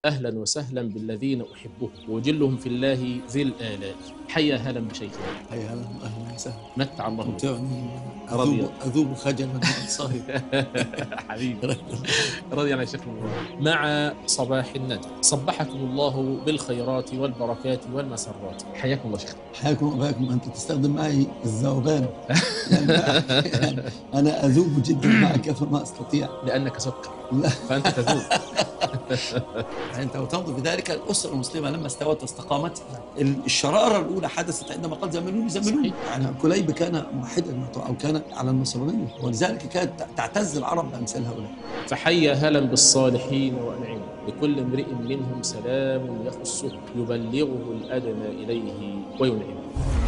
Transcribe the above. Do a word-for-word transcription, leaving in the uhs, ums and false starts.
أهلا وسهلا بالذين أحبهم وأجلهم في الله ذي الآلاء. حيا هلا بشيخنا. حيا هلا أهلا وسهلا. متع الله بك. تمتعني رضي أذوب أذوب خجلا من صاحب. حبيبي رضي الله يا شيخ مع صباح الندى. صبحكم الله بالخيرات والبركات والمسرات. حياكم الله شيخ. حياكم وباكم. أنت تستخدم معي الذوبان يعني, يعني أنا أذوب جدا معك فما أستطيع لأنك سكر لا. فأنت تذوب. أنت وتنظر بذلك الأسرة المسلمة لما استوت واستقامت، الشرارة الأولى حدثت عندما قال زملوني زملوني. يعني كليب كان موحدا أو كان على النصرانية، ولذلك كانت تعتز العرب بأمثال هؤلاء. فحيا هلا بالصالحين وأنعموا لكل امرئ منهم سلام يخصه يبلغه الأدنى إليه وينعمه.